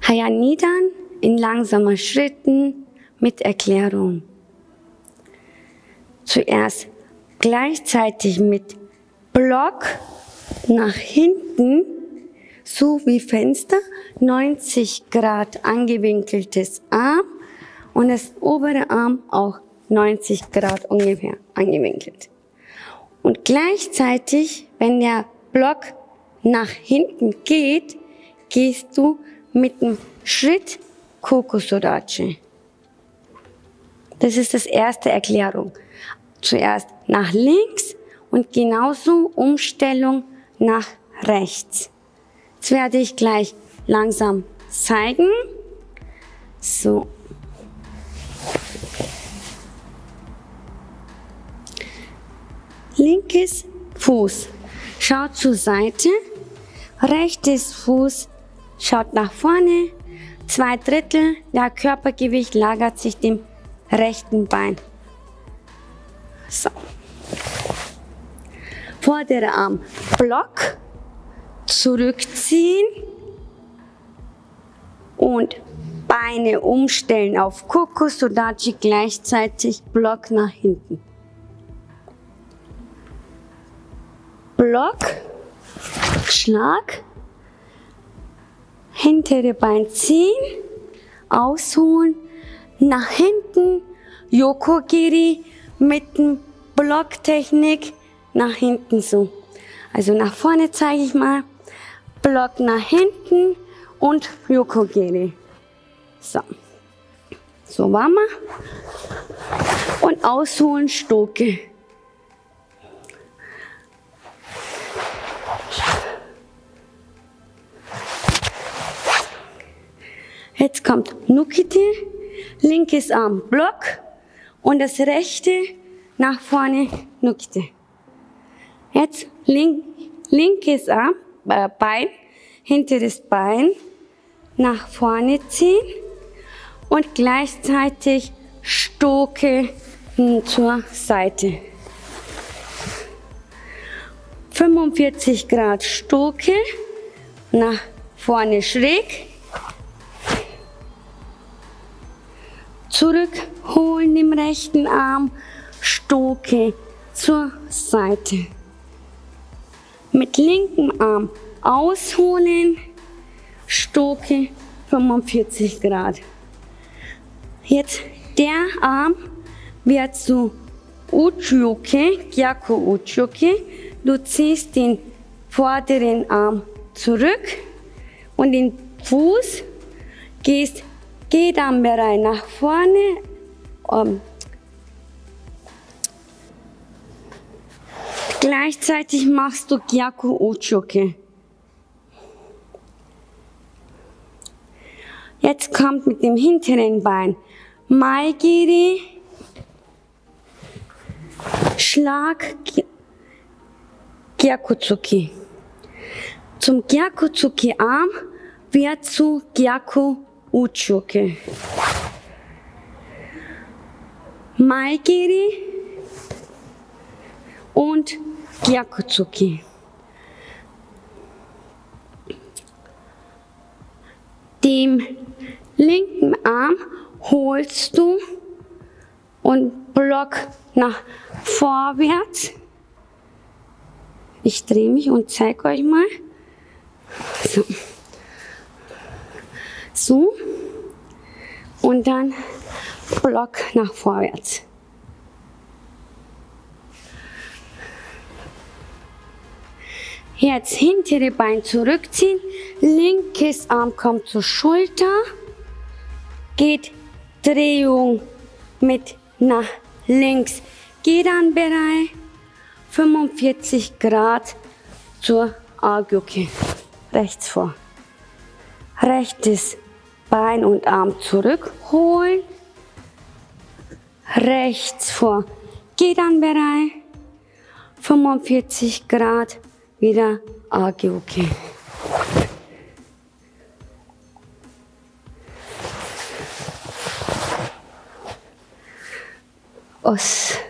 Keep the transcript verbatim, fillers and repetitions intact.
Hayanidan in langsamen Schritten mit Erklärung. Zuerst gleichzeitig mit Block nach hinten, so wie Fenster, neunzig Grad angewinkeltes Arm und das obere Arm auch neunzig Grad ungefähr angewinkelt. Und gleichzeitig, wenn der Block nach hinten geht, gehst du mit dem Schritt Kokosodachi. Das ist das erste Erklärung. Zuerst nach links und genauso Umstellung nach rechts. Das werde ich gleich langsam zeigen. So. Linkes Fuß schaut zur Seite, rechtes Fuß schaut nach vorne, zwei Drittel der Körpergewicht lagert sich dem rechten Bein. So. Vorderer Arm Block, zurückziehen und Beine umstellen auf Kokosodachi, gleichzeitig Block nach hinten. Block, Schlag, hintere Bein ziehen, ausholen, nach hinten, Yokogiri mit dem Blocktechnik nach hinten so. Also nach vorne zeige ich mal, Block nach hinten und Yokogiri. So, so waren wir. Und ausholen, Stoke. Jetzt kommt Nukite, linkes Arm Block und das rechte nach vorne Nukite. Jetzt link, linkes Arm, äh, Bein, hinteres Bein nach vorne ziehen und gleichzeitig Stoke zur Seite. fünfundvierzig Grad Stoke, nach vorne schräg. Zurückholen im rechten Arm, Stoke zur Seite. Mit linkem Arm ausholen, Stoke fünfundvierzig Grad. Jetzt der Arm wird zu Uchoke, Gyaku Uchoke. Du ziehst den vorderen Arm zurück und den Fuß gehst Geht am Bereich nach vorne, um, gleichzeitig machst du Gyaku Uchoke. Jetzt kommt mit dem hinteren Bein Maigiri, Schlag, Gyakutsuki. Zum Gyakutsuki Arm wird zu Gyaku Uchoke. Maigiri und Gyakutsuki. Dem linken Arm holst du und Block nach vorwärts. Ich drehe mich und zeige euch mal. So. So. Und dann Block nach vorwärts. Jetzt hintere Bein zurückziehen, linkes Arm kommt zur Schulter, geht Drehung mit nach links, Gedan-Bereich, fünfundvierzig Grad zur Agyoke, rechts vor. Rechtes Bein und Arm zurückholen, rechts vor, Gedan-Bereich, fünfundvierzig Grad, wieder Agyoke. Os.